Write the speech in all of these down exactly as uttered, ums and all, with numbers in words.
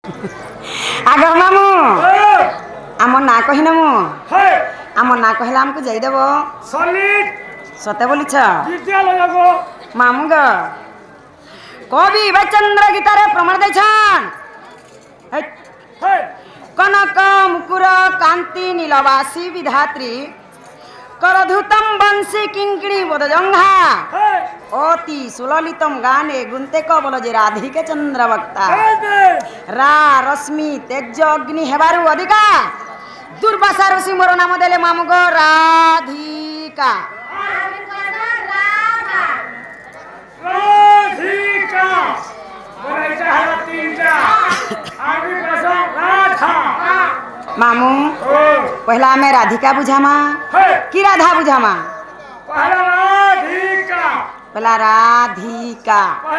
आग मामू आम ना कहना मु आम ना कहला हमको जाइदेव सते बोली मामू ग कवि चंद्र गीतार प्रमाण दे कनक मुकुर कांति नीलवासी विधात्री करधुतम वंशी किंकिणी बोधजंघा अति सुललितम गाने गुंते कबल जे राधिके चंद्र वक्ता रा रश्मि तेज अग्नि हेबारु अधिका दुर्वासा ऋषि मोर नाम देले मामू गो राधिका मामू पहला मैं राधिका बुझामा कि राधा बुझामा पहला राधिका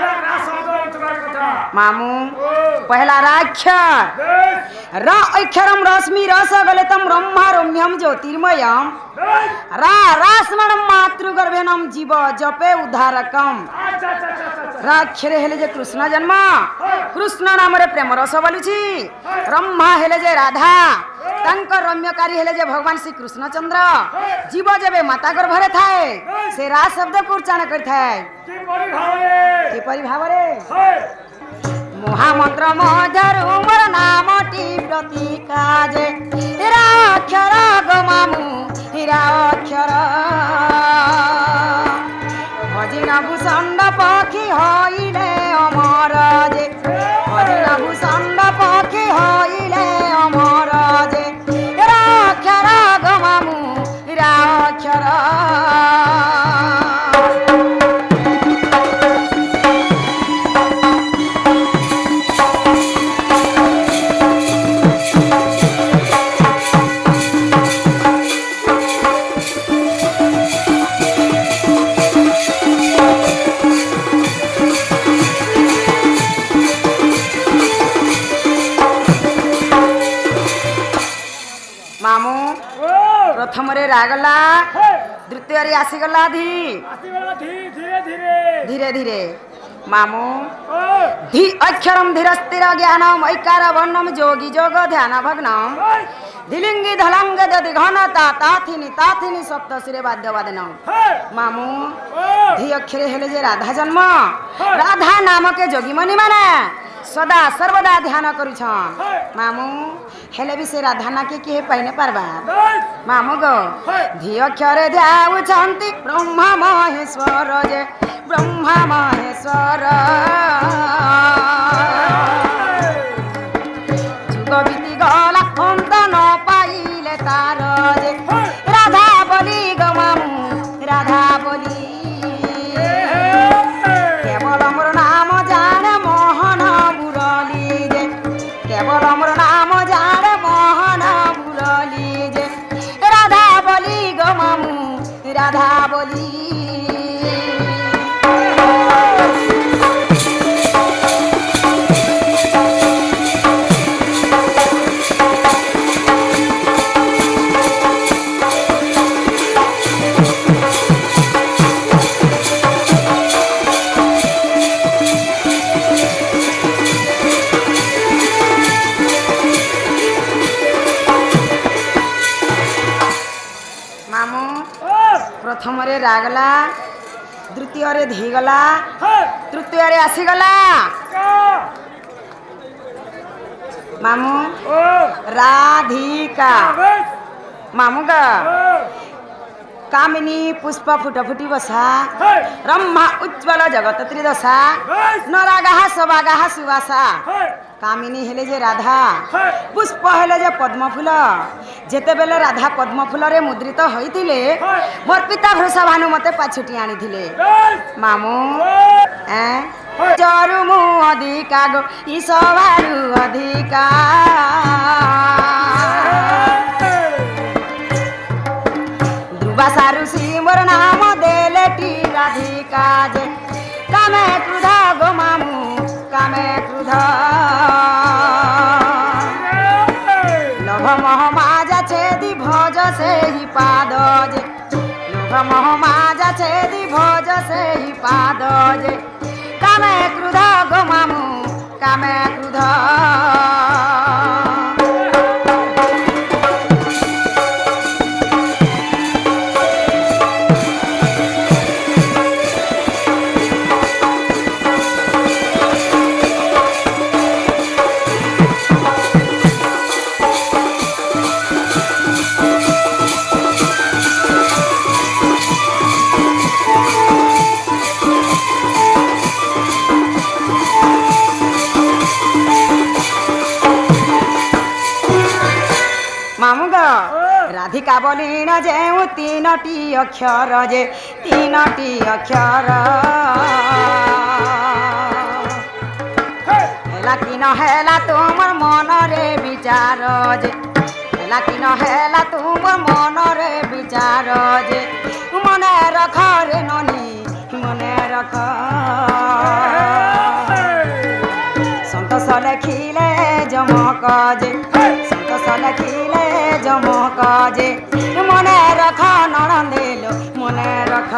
मामू पहला राक्षर र अक्षरम रश्मि रस गलितम ब्रह्मा रम्यम ज्योतिर्मयम रा रास्मणम मातृगर्भेनम जीव जपे उद्धारकम राक्षर हेले जे कृष्ण जन्म कृष्ण नाम रे प्रेम रस बोलुछि ब्रह्मा हेले जे राधा तंकर रम्यकारी हेले जे भगवान श्री कृष्ण चंद्र जीव जेबे माता गर्भरे थाए से रा शब्द को उच्चारण करि थाए कि परि भावरे महामंत्र मधुर मोर नामटी प्रतीका जे हेरा अक्षर गो मामू हेरा अक्षर भजिना भूषण पक्षी हईले अमर जे भजिना भूषण पक्षी हईले अमर जे हेरा अक्षर गो मामू हेरा अक्षर प्रथम रे रागला द्वितीय रे आसीगला धी धीरे धीरे मामू धी अक्षरम धीरस्थिर ज्ञानम ऐकार वर्णम जोगी जोग ध्यान भग्नम धिलिंगी धलंग दधि घनता ताथिनी ताथिनी सप्त सिरे वाद्य वादनम मामू धी अक्षरे हेले जे राधा जन्म राधा नाम के जोगी मणि माने सदा सर्वदा ध्यान करुछन मामू हेले भी से राधा ना के के पाइने पारबा मामू गो धी अक्षरे ध्याउछंती ब्रह्मा महेश्वर जे ब्रह्मा महेश्वर जुग बीती गला अंत न पाइले तार जे राधा बोली गो मामू राधा बोली केवल मोर नाम जाने मोहन मुरली जे केवल मोर नाम जाने मोहन मुरली जे राधा बोली गो मामू राधा बोली प्रथम रे रागला द्वितीय रे धीगला तृतीय रे आसीगला मामू राधिका मामू गा कामिनी पुष्प फुट फुटी बसा ब्रह्मा उज्ज्वल जगत त्रिदशा नरागाहा सबागाहा सुवासा कामिनी हेले जे राधा पुष्प हेले जे पद्म फूल जेते बेले राधा पद्म फूल रे मुद्रित होइतिले मोर पिता भृषा भानु मते पाछुटी आनी थिले मामू ए जरु मु अधिका गो ई सवारु अधिका दुर्वासा ऋषि मोर नाम देले टी राधिका जे कामे क्रोध गो मामू कामे क्रोध लोभ मोह माजा छेदी भोज से ही पाद जे लोभ मोह माजा छेदी भोज से ही पाद जे कामे क्रोध गो मामू कामे ସୁଧ राधिका बोलिन जेउ तीनटी अक्षर जे तीनटी अक्षर हेला कि न हेला तुमर मन रे विचार जे हेला कि न हेला तुमर मन रे विचार जे मने रख रे ननी मने रख संतोष लेखिले जमक जे संतोष लेखिले जमक जे मने रख नणंदेलो मने रख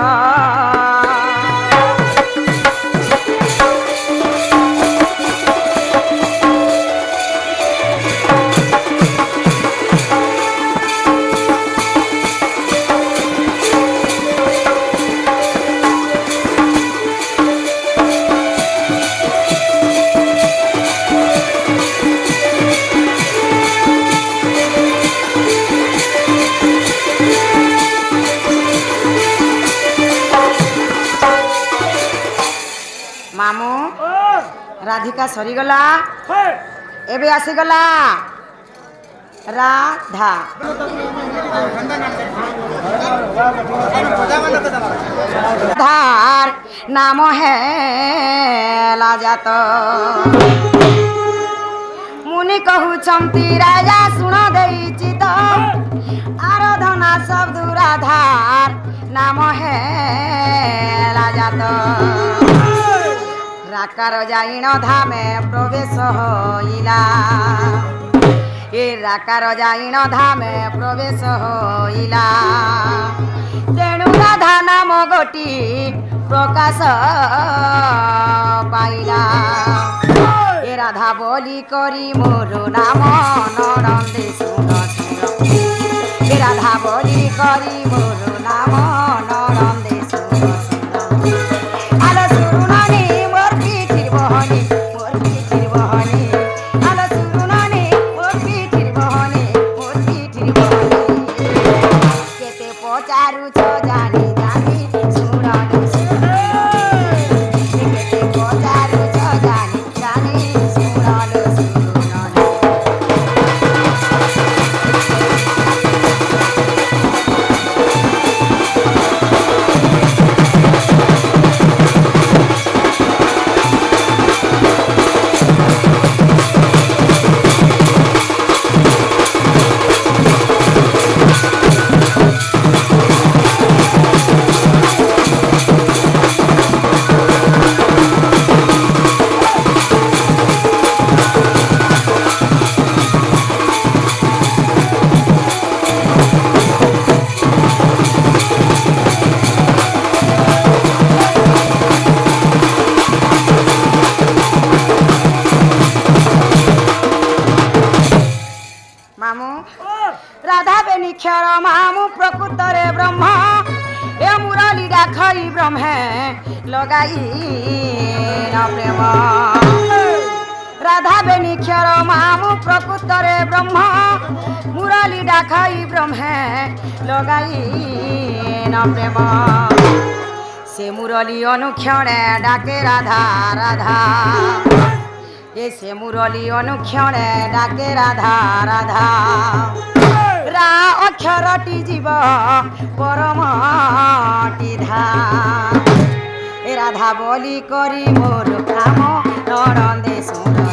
मामू राधिका सरीगला एबे आसीगला राधा धार नाम है लाजात मुनि कहूचंती राजा सुन देइछि तो आराधना शब्द राधार नाम है लाजात राकार जाइन धामे प्रवेश होइला ए राकार जाइन धामे प्रवेश होइला तेणु राधा नाम गोटी प्रकाश पाइला ए राधा बोली करी मोर नाम नरंदे सुन सुन ए राधा बोली करी मोर नाम नरंदे सुन सुन आलो सुरुनानी बहनी मोर पीठिर बहनी आलो सुरुनानी मोर पीठिर बहनी मोर पीठिर बहनी केते पचारु छ जानी जानी सुनानु केते पचारु छ जानी जानी सुनानु सुनानु राधा बेनिक्षर मामु प्रकृतरे ब्रह्म ए मुरली डाखई ब्रह्मे लगाई न प्रेम राधा बेनिक्षर मामु प्रकृतरे ब्रह्म मुरली डाखई ब्रह्मे लगाई न प्रेम से मुरली अनुक्षणे डाके राधा राधा ए से मुरली अनुक्षणे डाके राधा राधा रा अक्षरटी जीव परमटी धा ए राधा बोली करी मोर नाम नरंदे सुन